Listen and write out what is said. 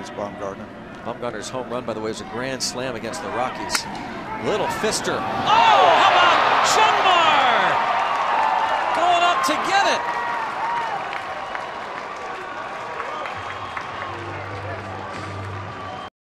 against Bumgarner. Bumgarner's home run, by the way, is a grand slam against the Rockies. Little fister. Oh, how about Jeanmar going up to get it?